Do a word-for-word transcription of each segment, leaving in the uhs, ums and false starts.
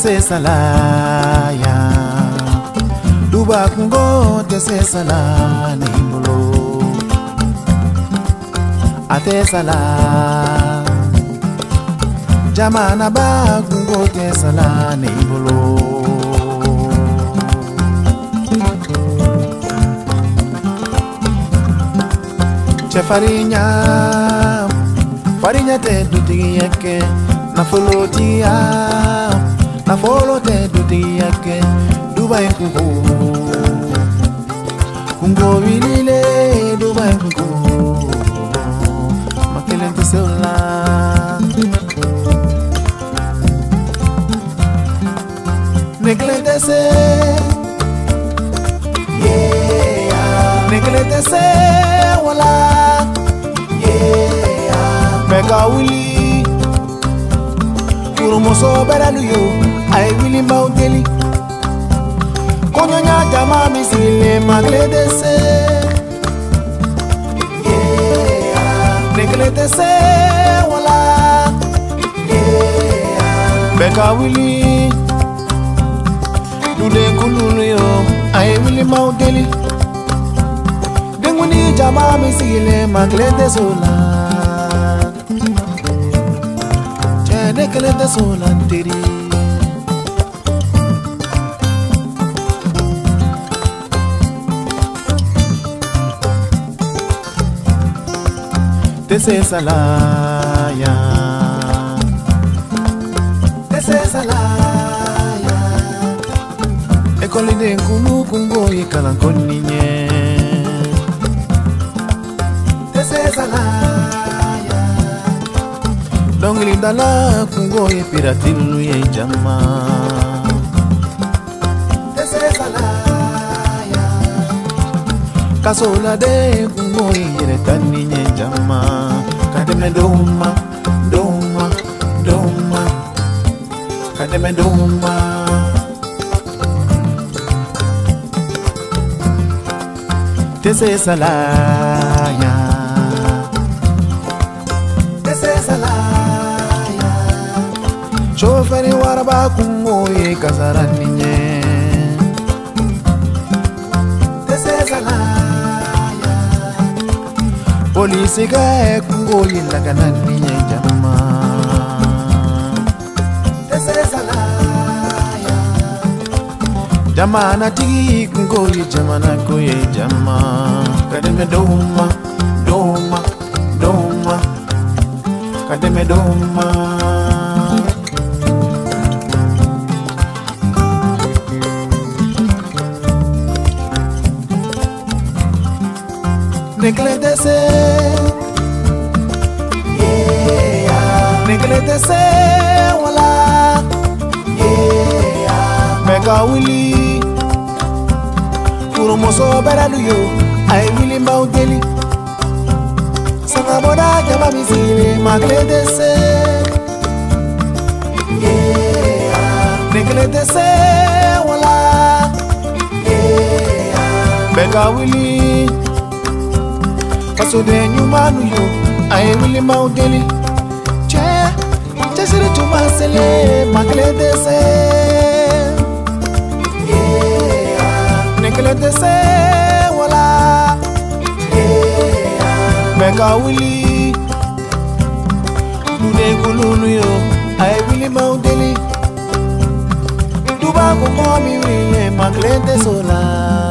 Tese salaya Duba kungo tese sala nimbolo Ate sala Jamana ba kungo tese sala nimbolo Che farinya Farinya te duti yake Na follow tia Na follow te duti yake Dubai kungo Kungo wilile Dubai kungo Makelente seula Neglete se Yeah Neglete se Wala Yeah Mega wili Kurumoso beraluyo Ay wili maudeli Konyonya jama misile maglede se Yeah Neglete se Wala Yeah Beka wili Dude kululuyo Ay wili maudeli Denguni jama misile maglede sola Neglete sola teri Tese salaya Tese salaya Ekoli de nkunu kungo ikalankoni nye Tese salaya Dongli dala kungo ye piratinu ye jama Tese salaya Kasola de kungo ye retani ye jama Kademe doma, doma, doma Kademe doma Tese salaya Tese salaya Choferi waraba kungo ye kasarani nye Tese salaya Polisi ka kungo ye laganani nye jama Tese salaya Jamana tigi kungo ye jamana ko ye jama Kademe doma, doma, doma Kademe doma Neglete se Yeah Neglete se Wala Yeah Mega wili Kurumoso beraluyo Ay wili maudeli Sanga boda jama misile Maglete se Yeah Neglete se Wala Yeah Mega wili Kaso de nyumanu yo Ay wili maudeli Che Che siri chuma sele Maglete se Yeah Neglete se Wala Yeah Beka wili Dude kululu yo Ay wili maudeli Duba kumomi wile Maglete sola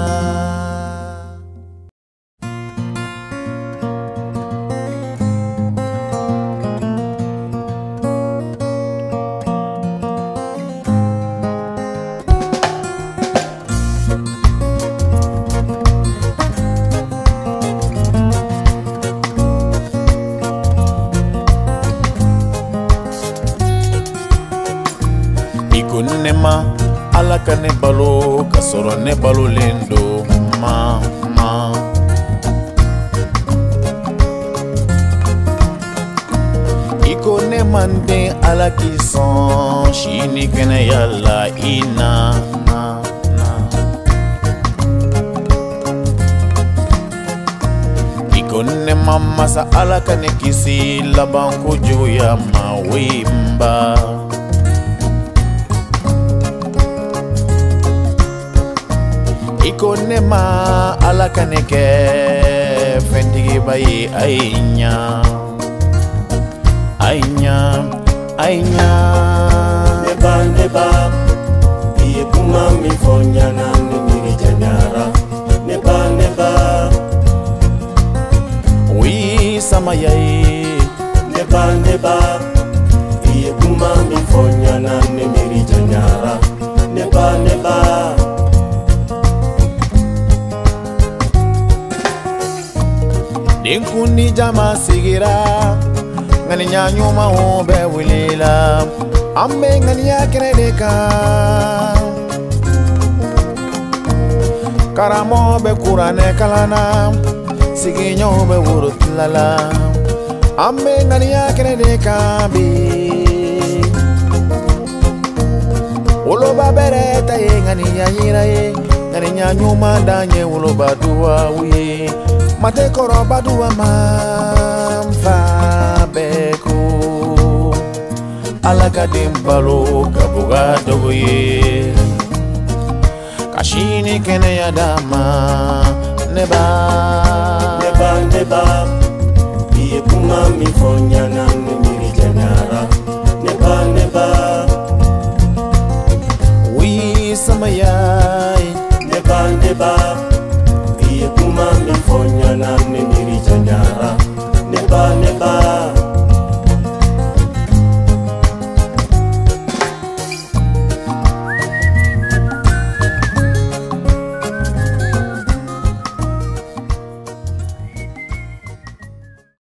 Nema alaka ne balo kasoro ne balo lendo ma ma Iko ne mande alaki son shini kene yalla ina na na Iko ne mama sa alaka ne kisi labanko joya ma wimba Niko nema ala kaneke fentigi bayi ainya ainya ainya neba neba iye kuma mi fonyana ni miri janyara neba neba wi sama yai neba neba iye kuma mi fonyana ni miri janyara neba neba Dinkuni jama sigira ngani nyanyuma ube wilila ambe ngani yakenedeka karamo be kurane kalana siginyo be wurutlala ambe ngani yakenedeka bi uloba bereta ye ngani yanyira ye ngani nyanyuma danye uloba duwa uye mate koroba duwa mamfa beku alaga dimbalo kabuga dogoye kashini kene ya dama neba neba neba